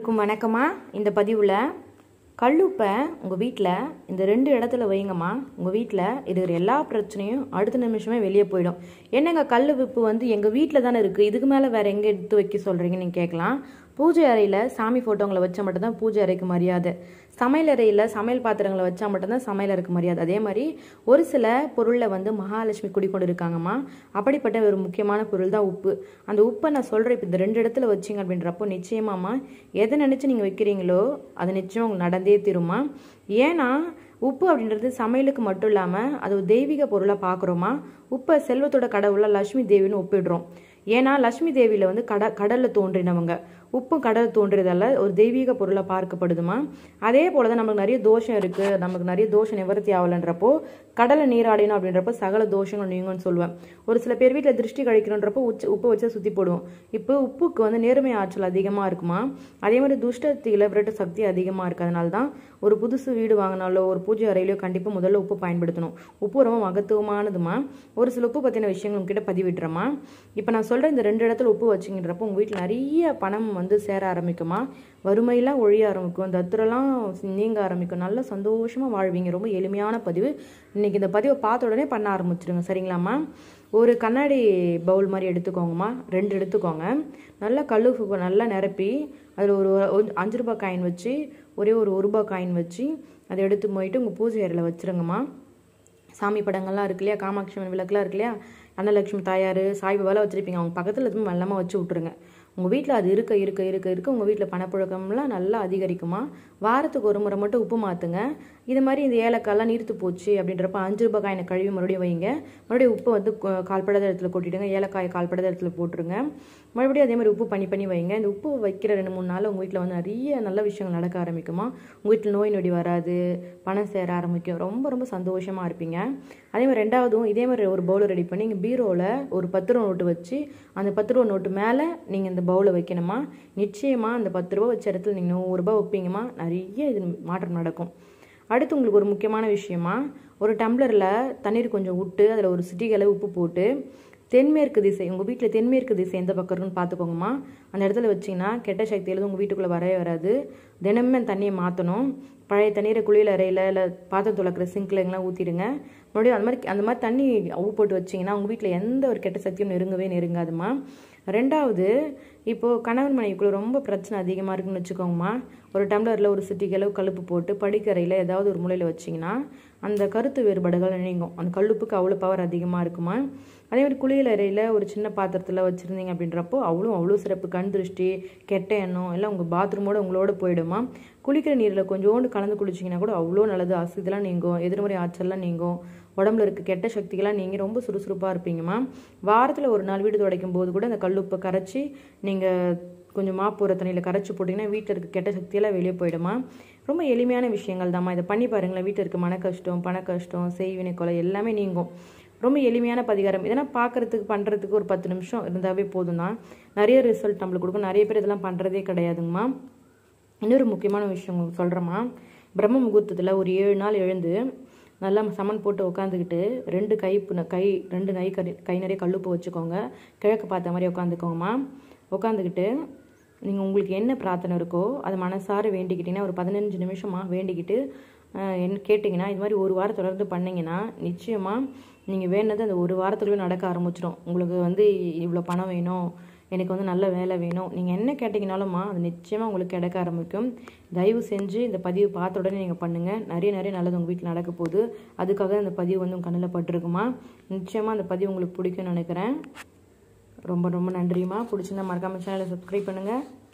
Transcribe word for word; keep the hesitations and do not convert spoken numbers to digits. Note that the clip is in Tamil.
அனைவருக்கும் வணக்கமா. இந்த பதிவில் கல்லுப்பை உங்கள் வீட்டில் இந்த ரெண்டு இடத்துல வைங்கம்மா. உங்கள் வீட்டில் இருக்கிற எல்லா பிரச்சனையும் அடுத்த நிமிஷமே வெளியே போயிடும். என்னங்க கல் உப்பு வந்து எங்கள் வீட்டில் தானே இருக்குது, இதுக்கு மேலே வேறு எங்கே எடுத்து வைக்க சொல்கிறீங்கன்னு நீங்கள் கேட்கலாம். பூஜை அறையில் சாமி ஃபோட்டோங்களை வச்சா மட்டும்தான் பூஜை அறைக்கு மரியாதை. சமையல் அறையில் சமையல் பாத்திரங்களை வச்சா மட்டும்தான் சமையல் அறைக்கு மரியாதை. அதே மாதிரி ஒரு சில பொருளில் வந்து மகாலட்சுமி குடிக்கொண்டு இருக்காங்கம்மா. அப்படிப்பட்ட ஒரு முக்கியமான பொருள் தான் உப்பு. அந்த உப்பை நான் சொல்கிறேன், இப்போ இந்த ரெண்டு இடத்துல வச்சிங்க அப்படின்றப்போ நிச்சயமாம்மா எதை நினச்சி நீங்கள் வைக்கிறீங்களோ அது நிச்சயம் உங்களுக்கு நடந்தே தீருமா. ஏன்னா உப்பு அப்படின்றது சமையலுக்கு மட்டும் இல்லாமல் அது ஒரு தெய்வீக பொருளாக பார்க்குறோமா. உப்பை செல்வத்தோட கடவுளாக லட்சுமி தேவின்னு ஒப்பிடுறோம். ஏன்னா லட்சுமி தேவியில் வந்து கட கடலில் தோன்றினவங்க, உப்பு கடல் தோன்றியதால் ஒரு தெய்வீக பொருளாக பார்க்கப்படுதுமா. அதே போல் தான் நமக்கு நிறைய தோஷம் இருக்குது, நமக்கு நிறைய தோஷம் நிவர்த்தி ஆகலைன்றப்போ கடலை நீராடினோம் அப்படின்றப்போ சகல தோஷங்கள் நீங்கன்னு சொல்லுவேன். ஒரு சில பேர் வீட்டில் திருஷ்டி கழிக்கணுன்றப்போ உச்சு உப்பு வச்சா சுற்றி போடுவோம். இப்போ உப்புக்கு வந்து நேர்மை ஆற்றல் அதிகமாக இருக்குமா. அதே மாதிரி துஷ்டத்தில விரட்டு சக்தி அதிகமாக இருக்குது. அதனால தான் ஒரு புதுசு வீடு வாங்கினாலோ ஒரு பூஜை அறையிலையோ கண்டிப்பாக முதல்ல உப்பு பயன்படுத்தணும். உப்பு ரொம்ப மகத்துவமானதுமா. ஒரு சில உப்பு பற்றின விஷயங்கள் உங்ககிட்ட பதிவிட்டுறமா. இப்போ நான் சொல்கிறேன், இந்த ரெண்டு இடத்துல உப்பு வச்சிங்கன்றப்போ உங்கள் வீட்டில் நிறைய பணம் வந்து சேர ஆரம்பிக்குமா. வறுமையெல்லாம் ஒழிய ஆரம்பிக்கும், தத்துரெல்லாம் நீங்க ஆரம்பிக்கும், நல்லா சந்தோஷமாக வாழ்வீங்க. ரொம்ப எளிமையான பதிவு. இன்றைக்கி இந்த பதிவை பார்த்த உடனே பண்ண ஆரம்பிச்சிடுங்க, சரிங்களாம்மா. ஒரு கண்ணாடி பவுல் மாதிரி எடுத்துக்கோங்கம்மா, ரெண்டு எடுத்துக்கோங்க. நல்லா கல் உப்பு நல்லா நிரப்பி அதில் ஒரு அஞ்சு ரூபாய் காயின் வச்சு ஒரே ஒரு ஒரு ரூபாய் காயின் வச்சு அதை எடுத்து போயிட்டு உங்கள் பூஜை அறையில் வச்சுருங்கம்மா. சாமி படங்கள்லாம் இருக்கு இல்லையா, காமாட்சி அம்மன் விளக்குலாம் இருக்கு இல்லையா, அன்னலட்சுமி தாயார் சாய்பாபாலாம் வச்சுருப்பீங்க, அவங்க பக்கத்தில் எதுவும் மெல்லமாக வச்சு விட்ருங்க. உங்கள் வீட்டில் அது இருக்க இருக்க இருக்க இருக்க உங்கள் வீட்டில் பணப்புழக்கம்லாம் நல்லா அதிகரிக்குமா. வாரத்துக்கு ஒரு முறை மட்டும் உப்பு மாற்றுங்க. இது மாதிரி இந்த ஏலக்காயெல்லாம் நீர்த்து போச்சு அப்படின்றப்ப அஞ்சு ரூபாய் காயினை கழுவி மறுபடியும் வைங்க. மறுபடியும் உப்பு வந்து கால்படாத இடத்துல கொட்டிடுங்க, ஏலக்காயை கால்படாத இடத்துல போட்டுருங்க. மறுபடியும் அதே மாதிரி உப்பு பண்ணி பண்ணி வைங்க. இந்த உப்பு வைக்கிற ரெண்டு மூணு நாள் உங்கள் வீட்டில் வந்து நிறைய நல்ல விஷயங்கள் நடக்க ஆரம்பிக்குமா. உங்கள் வீட்டில் நோய் நொடி வராது, பணம் சேர ஆரம்பிக்கும், ரொம்ப ரொம்ப சந்தோஷமாக இருப்பீங்க. அதே மாதிரி ரெண்டாவதும் இதே மாதிரி ஒரு பவுலை ரெடி பண்ணி இங்கே பீரோவில் ஒரு பத்து ரூபா நோட்டு வச்சு அந்த பத்து ரூபா நோட்டு மேலே நீங்கள் இந்த பவுலை வைக்கணுமா. நிச்சயமாக அந்த பத்து ரூபா வச்ச இடத்துல நீங்கள் நூறு ரூபா வைப்பீங்கம்மா, நிறைய இது மாற்றம் நடக்கும். அடுத்து உங்களுக்கு ஒரு முக்கியமான விஷயமா, ஒரு டம்ளரில் தண்ணீர் கொஞ்சம் விட்டு அதில் ஒரு சிட்டிகளை உப்பு போட்டு தென்மேற்கு திசை, உங்கள் வீட்டில் தென்மேற்கு திசை எந்த பக்கம் இருக்குன்னு பார்த்துக்கோங்கம்மா. அந்த இடத்துல வச்சிங்கன்னா கெட்ட சக்தி எழுது உங்கள் வீட்டுக்குள்ளே வரவே வராது. தினமும் தண்ணியை மாற்றணும். பழைய தண்ணீரை குளியல் அறையில் இல்லை பாத்திரம் துளக்கிற சிங்கில் எங்கெல்லாம் ஊற்றிடுங்க. மறுபடியும் அந்த மாதிரி அந்த மாதிரி தண்ணி உப்பு போட்டு வச்சிங்கன்னா உங்கள் வீட்டில் எந்த ஒரு கெட்ட சக்தியும் நெருங்கவே நெருங்காதுமா. ரெண்டாவது, இப்போது கணவன் மனைவிக்குள்ளே ரொம்ப பிரச்சனை அதிகமாக இருக்குன்னு வச்சுக்கோங்கம்மா. ஒரு டம்ளரில் ஒரு சிட்டிகளவு கழுப்பு போட்டு படிக்கறையில் ஏதாவது ஒரு மூலையில் வச்சிங்கன்னா அந்த கருத்து வேறுபாடுகள் நீங்கும். அந்த கல்லுப்புக்கு அவ்வளோ பவர் அதிகமாக இருக்குமா. அதே மாதிரி குளியல் அறையில் ஒரு சின்ன பாத்திரத்தில் வச்சுருந்தீங்க அப்படின்றப்போ அவ்வளோ அவ்வளோ சிறப்பு. கண் திருஷ்டி, கெட்ட எண்ணம் எல்லாம் உங்கள் பாத்ரூமோடு உங்களோட போயிடுமா. குளிக்கிற நீரில் கொஞ்சோண்டு கலந்து குளிச்சிங்கன்னா கூட அவ்வளோ நல்லது. அசுதெல்லாம் நீங்கும், எதிர்மறை ஆற்றல்லாம் நீங்கும், உடம்புல இருக்க கெட்ட சக்திகளாக நீங்கள் ரொம்ப சுறுசுறுப்பாக இருப்பீங்கம்மா. வாரத்தில் ஒரு நாள் வீடு துடைக்கும் போது கூட அந்த கல்லுப்பை கரைச்சி நீங்கள் கொஞ்சம் மாப்பூர தண்ணியில் கரைச்சி போட்டிங்கன்னா வீட்டில் இருக்க கெட்ட சக்தியெல்லாம் வெளியே போயிடுமா. ரொம்ப எளிமையான விஷயங்கள் தாம்மா. இதை பண்ணி பாருங்களேன். வீட்டில் இருக்க மன கஷ்டம், பண கஷ்டம், செய்வினை கொலை எல்லாமே நீங்கும். ரொம்ப எளிமையான பரிகாரம். இதெல்லாம் பார்க்குறதுக்கு பண்ணுறதுக்கு ஒரு பத்து நிமிஷம் இருந்தாவே போதும் தான், நிறைய ரிசல்ட் நம்மளுக்கு கொடுக்கும். நிறைய பேர் இதெல்லாம் பண்ணுறதே கிடையாதுங்கம்மா. இன்னொரு முக்கியமான விஷயம் உங்களுக்கு சொல்கிறேம்மா. பிரம்ம முகூர்த்தத்தில் ஒரு ஏழு நாள் எழுந்து நல்லா சமன் போட்டு உட்காந்துக்கிட்டு ரெண்டு கை கை ரெண்டு கை கறி கை நிறைய கல்லுப்பு வச்சுக்கோங்க. கிழக்கு பார்த்த மாதிரி உட்காந்துக்கோங்கம்மா. உட்காந்துக்கிட்டு நீங்கள் உங்களுக்கு என்ன பிரார்த்தனை இருக்கோ அதை மனசார வேண்டிக்கிட்டிங்கன்னா ஒரு பதினஞ்சு நிமிஷமாக வேண்டிக்கிட்டு என்ன கேட்டிங்கன்னா இது மாதிரி ஒரு வாரம் தொடர்ந்து பண்ணிங்கன்னா நிச்சயமாக நீங்கள் வேணுனது அந்த ஒரு வாரத்துலேயே நடக்க ஆரம்பிச்சிடும். உங்களுக்கு வந்து இவ்வளோ பணம் வேணும், எனக்கு வந்து நல்ல வேலை வேணும், நீங்கள் என்ன கேட்டிங்கனாலும்மா அது நிச்சயமாக உங்களுக்கு கிடைக்க ஆரம்பிக்கும். தயவு செஞ்சு இந்த பதிவு பார்த்த உடனே நீங்கள் பண்ணுங்கள். நிறைய நிறைய நல்லது உங்கள் வீட்டில் நடக்க போகுது. அதுக்காக அந்த பதிவு வந்து உங்கள் கண்ணில் பட்டிருக்குமா. நிச்சயமாக அந்த பதிவு உங்களுக்கு பிடிக்கும்னு நினைக்கிறேன். ரொம்ப ரொம்ப நன்றிம்மா. பிடிச்சிருந்தா மறக்காமல் சேனலை சப்ஸ்கிரைப் பண்ணுங்கள்.